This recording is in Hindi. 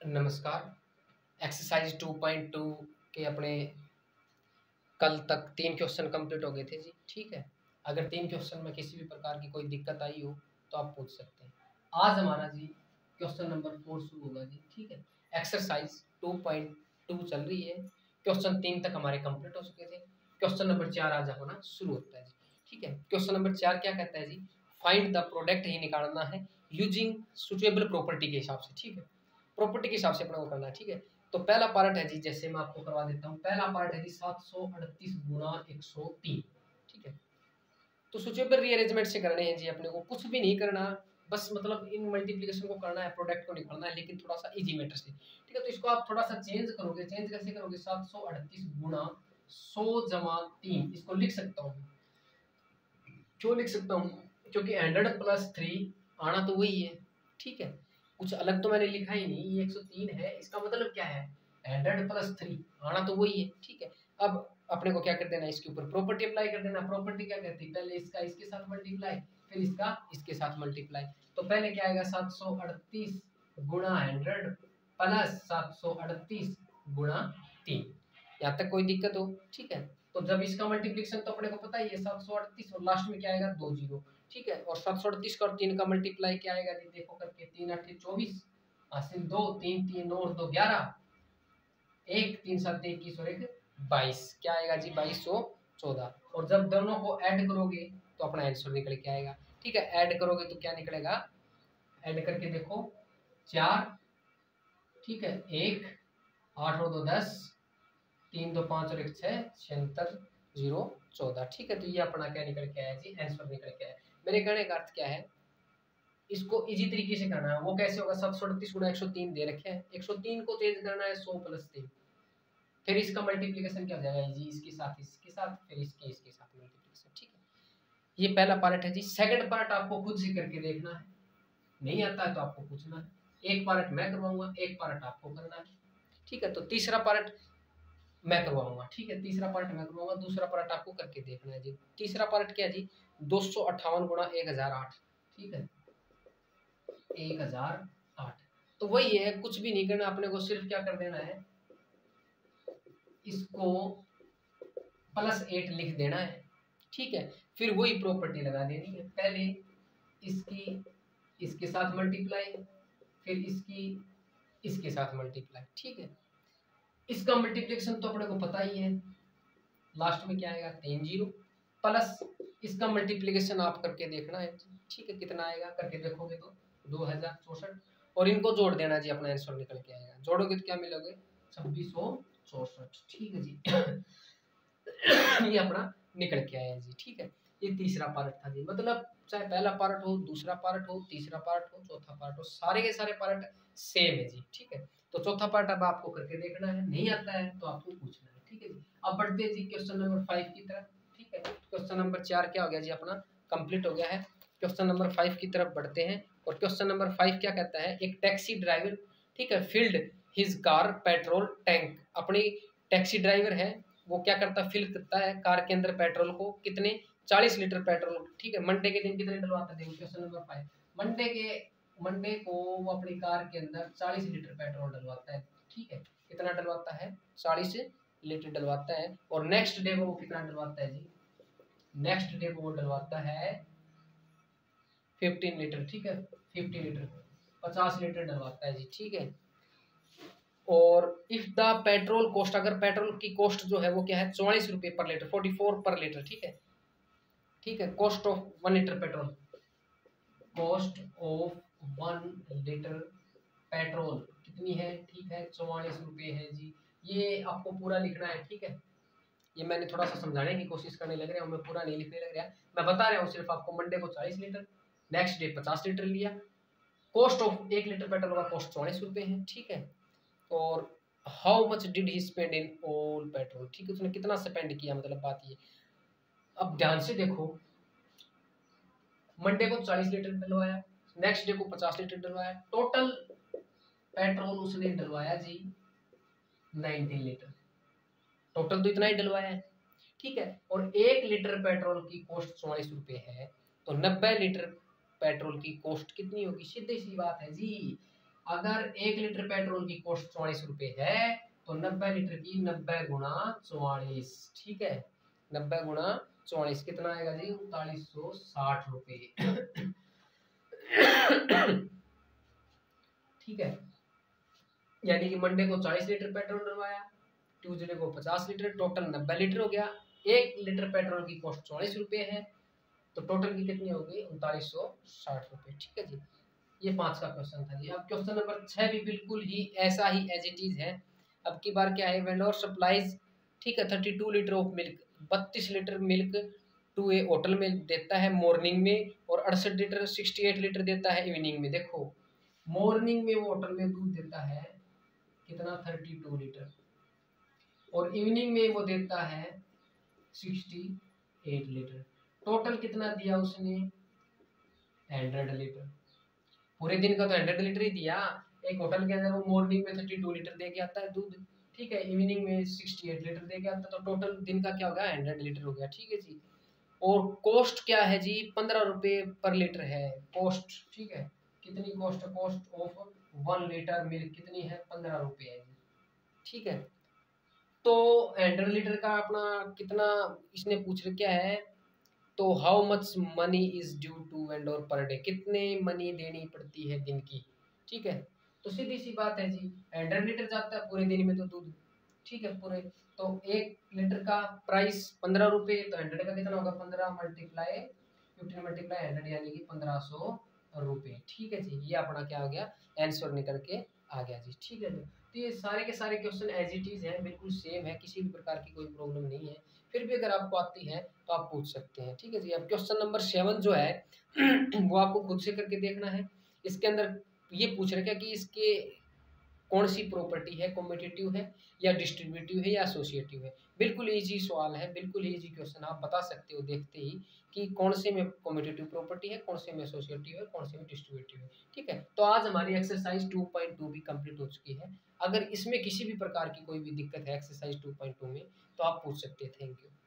नमस्कार। एक्सरसाइज 2.2 के अपने कल तक 3 क्वेश्चन कंप्लीट हो गए थे जी। ठीक है, अगर 3 क्वेश्चन में किसी भी प्रकार की कोई दिक्कत आई हो तो आप पूछ सकते हैं। आज हमारा जी क्वेश्चन नंबर 4 शुरू होगा जी। ठीक है, एक्सरसाइज 2.2 चल रही है। क्वेश्चन 3 तक हमारे कंप्लीट हो चुके थे। क्वेश्चन नंबर 4 आज होना शुरू होता है जी। ठीक है, क्वेश्चन नंबर 4 क्या कहता है जी? फाइंड द प्रोडक्ट ही निकालना है यूजिंग सुटेबल प्रॉपर्टी के हिसाब से। ठीक है, प्रॉपर्टी के हिसाब से अपना वो करना है। ठीक है, तो पहला पार्ट है जी, जैसे मैं आपको करवा देता हूँ। पहला पार्ट है जी 738 गुना 103। ठीक है, तो सुचेबल रीअरेंजमेंट से करने हैं जी। अपने को कुछ भी नहीं करना, बस मतलब इन मल्टीप्लिकेशन को करना है, प्रोडक्ट को निकालना है, लेकिन थोड़ा सा इजी मेथड से। ठीक है, तो इसको आप थोड़ा सा चेंज करोगे। चेंज कैसे करोगे? 738 गुना 100 जमा 3, इसको लिख सकता हूँ। क्यों लिख सकता हूँ? क्योंकि 100 प्लस 3 आना तो वही है। ठीक है, कुछ अलग तो मैंने लिखा ही नहीं, ये 103 है। इसका मतलब क्या है? 100 प्लस 3 आना तो वही है। ठीक है, अब अपने को क्या कर देना है? इसके ऊपर प्रॉपर्टी अप्लाई कर देना। प्रॉपर्टी क्या कहती है? पहले इसका इसके साथ मल्टीप्लाई, फिर इसका इसके साथ मल्टीप्लाई। तो पहले क्या आएगा? 738 गुणा 100 प्लस 738 गुणा 3। यहाँ तक कोई दिक्कत हो? ठीक है, तो जब इसका मल्टीप्लिकेशन तो अपने को पता ही है 738, और लास्ट में क्या आएगा? 2 जीरो। ठीक है, और 738 का और 3 का मल्टीप्लाई क्या आएगा जी? देखो करके, 3 8 24, हासिल 2, 3 3 9 2 11, 1 3 7 21 और 1 22। क्या आएगा जी? 2214। और जब दोनों को ऐड करोगे तो अपना आंसर निकल के आएगा। ठीक है, ऐड करोगे तो क्या निकलेगा? ऐड करके देखो, 4, ठीक है, 1 8 और 2 10, 3 2 5 और 1 6, 76 0 14। ठीक है, तो ये अपना क्या निकल के आया जी? आंसर निकल के आया। मेरे कहने का अर्थ क्या है? इसको इजी तरीके से करना है। वो कैसे होगा? 738 गुणा 103 दे रखे हैं, 103 को चेंज करना है 100 प्लस 3, फिर इसका मल्टीप्लिकेशन क्या हो जाएगा जी? इसके साथ इसके साथ, फिर इसके साथ मल्टीप्लिकेशन। ठीक है, ये पहला पार्ट है जी। सेकंड पार्ट आपको खुद से करके देखना है, नहीं आता है तो आपको पूछना है। एक पार्ट मैं करवाऊंगा, एक पार्ट आपको करना है। ठीक है, तो तीसरा पार्ट मैं करवाऊंगा। ठीक है, तीसरा पार्ट मैं करवाऊंगा, दूसरा पार्ट आपको करके देखना है जी। तीसरा पार्ट क्या जी? 258 गुणा 1008। ठीक है, 1008। तो वही है, कुछ भी नहीं करना अपने को, सिर्फ क्या कर देना है? इसको +8 लिख देना है। ठीक है, फिर वही प्रॉपर्टी लगा देनी है। पहले इसकी इसके साथ मल्टीप्लाई, फिर इसकी इसके साथ मल्टीप्लाई। ठीक है, इसका मल्टीप्लिकेशन तो अपने को पता ही है, लास्ट में क्या आएगा? 3 जीरो, प्लस इसका मल्टीप्लिकेशन आप करके देखना है। ठीक है, कितना आएगा करके देखोगे तो 2064, और इनको जोड़ देना जी, अपना आंसर निकल के आएगा। जोड़ोगे तो क्या मिलोगे? 2664। ठीक है जी। ये अपना निकल के आया जी। ठीक है, ये तीसरा पार्ट था जी। मतलब चाहे पहला पार्ट हो, दूसरा पार्ट हो, तीसरा पार्ट हो, चौथा पार्ट हो, सारे के सारे पार्ट सेम है जी। ठीक है, तो चौथा पार्ट अब आपको करके देखना है, नहीं आता है तो आपको पूछना है। ठीक है जी, अब बढ़ते हैं जी क्वेश्चन नंबर 5 की तरफ। ठीक है, क्वेश्चन नंबर 4 क्या हो गया जी? अपना कंप्लीट हो गया है। क्वेश्चन नंबर 5 की तरफ बढ़ते हैं, और क्वेश्चन नंबर 5 क्या कहता है? एक टैक्सी ड्राइवर, ठीक है, filled his car petrol tank. अपनी टैक्सी ड्राइवर है, वो क्या करता है? फिल करता है कार के अंदर पेट्रोल को। कितने? 40 लीटर पेट्रोल। ठीक है, मंडे के दिन कितने डलवाता है? देखो क्वेश्चन नंबर 5। मंडे को वो अपनी कार के अंदर 40 लीटर पेट्रोल डलवाता है। ठीक है, कितना डलवाता है? 40 लीटर डलवाता है। और नेक्स्ट डे को वो कितना डलवाता है जी? नेक्स्ट डे को वो डलवाता है 15 लीटर। ठीक है, 50 लीटर, 50 लीटर डलवाता है जी। ठीक है, और इफ द पेट्रोल कॉस्ट, अगर पेट्रोल की कॉस्ट जो है वो क्या है? 44 रुपये पर लीटर, 44 पर लीटर। ठीक है, ठीक है, cost of 1 litre petrol, cost of 1 litre petrol कितनी है? ठीक है, 44 रुपये है जी। ये आपको पूरा लिखना है। ठीक है, ये मैंने थोड़ा सा समझाने की कोशिश करने लग रहा हूँ, मैं पूरा नहीं लिखने लग रहा, मैं बता रहा हूँ सिर्फ आपको। मंडे को 40 लीटर, नेक्स्ट डे 50 लीटर लिया। कॉस्ट ऑफ 1 लीटर पेट्रोल का कॉस्ट 44 रुपये है। ठीक है, और how much did he spend in all petrol. ठीक है, उसने कितना स्पेंड किया, मतलब बात ये। अब ध्यान से देखो, मंडे को 40 लीटर डलवाया, नेक्स्ट डे को 50 लीटर डलवाया, टोटल पेट्रोल उसने डलवाया जी 19 लीटर। टोटल तो इतना ही डलवाया है। ठीक है, और 1 लीटर पेट्रोल की कॉस्ट 44 रुपये है, तो 90 लीटर पेट्रोल की कॉस्ट कितनी होगी? सीधी सी बात है जी, अगर 1 लीटर पेट्रोल की कॉस्ट 44 रुपए है तो 90 लीटर की 90 गुणा 44, ठीक है, 90 गुणा 44 कितना आएगा जी? 3960 रुपए। ठीक है, यानी कि मंडे को 40 लीटर पेट्रोल डलवाया, ट्यूसडे को 50 लीटर, टोटल 90 लीटर हो गया। 1 लीटर पेट्रोल की कॉस्ट 44 रुपए है, तो टोटल की कितनी होगी? 3960 रुपए। ठीक है जी, ये 5 का क्वेश्चन था जी। अब क्वेश्चन नंबर 6 भी बिल्कुल ही ऐसा ही एज इट इज है। अब की बार क्या है? वेंडोर सप्लाईज, ठीक है, 32 litre of milk, 32 litre milk to a hotel में देता है मॉर्निंग में, और 68 लीटर 68 लीटर देता है इवनिंग में। देखो, मॉर्निंग में वो होटल में दूध देता है कितना? 32 लीटर, और इवनिंग में वो देता है 68 लीटर। टोटल कितना दिया उसने? 100 लीटर। पूरे दिन का तो 100 लीटर ही दिया। एक होटल के अंदर वो मॉर्निंग में 32 लीटर दे के आता है दूध, ठीक है, इवनिंग में 68 लीटर दे के आता है, तो टोटल दिन का क्या हो गया? 100 लीटर हो गया। ठीक है जी, और कॉस्ट क्या है जी? 15 रुपए पर लीटर है कॉस्ट। ठीक है, कितनी cost? Cost of 1 litre milk कितनी है? 15 रुपए है जी। ठीक है, तो 100 लीटर का अपना कितना इसने पूछ रखा है, तो how much money is due to vendor per day, कितने मनी देनी पड़ती है दिन की। ठीक है, तो सीधी सी बात है जी, 100 लीटर जाता है पूरे दिन में तो दूध, ठीक है, पूरे, तो 1 लीटर का प्राइस 15 रुपए, तो 100 का कितना होगा? 15 मल्टीप्लाई 15 मल्टीप्लाई 100 यानी कि 1500 रुपए। ठीक है जी, ये अपना क्या हो गया? आंसर निकल के आ गया जी। ठीक है जी, तो ये सारे के सारे क्वेश्चन एज इट इज है, बिल्कुल सेम है, किसी भी प्रकार की कोई प्रॉब्लम नहीं है। फिर भी अगर आपको आती है तो आप पूछ सकते हैं। ठीक है जी, अब क्वेश्चन नंबर 7 जो है वो आपको खुद से करके देखना है। इसके अंदर ये पूछ रखा है कि इसके कौन सी प्रॉपर्टी है, कॉम्पिटिटिव है या डिस्ट्रीब्यूटिव है या एसोसिएटिव है। बिल्कुल इजी सवाल है, बिल्कुल इजी क्वेश्चन, आप बता सकते हो देखते ही कि कौन से में कॉम्पिटिटिव प्रॉपर्टी है, कौन से में एसोसिएटिव है, कौन से में डिस्ट्रीब्यूटिव है। ठीक है, तो आज हमारी एक्सरसाइज 2.2 भी कंप्लीट हो चुकी है। अगर इसमें किसी भी प्रकार की कोई भी दिक्कत है एक्सरसाइज 2.2 में, तो आप पूछ सकते हैं। Thank you.